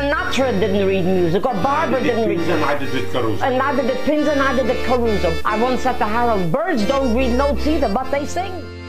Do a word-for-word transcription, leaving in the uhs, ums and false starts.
Sinatra didn't read music, or Barbara didn't read music. And neither did Caruso. And neither did Pins, and neither did Caruso. I once said to Harold, birds don't read notes either, but they sing.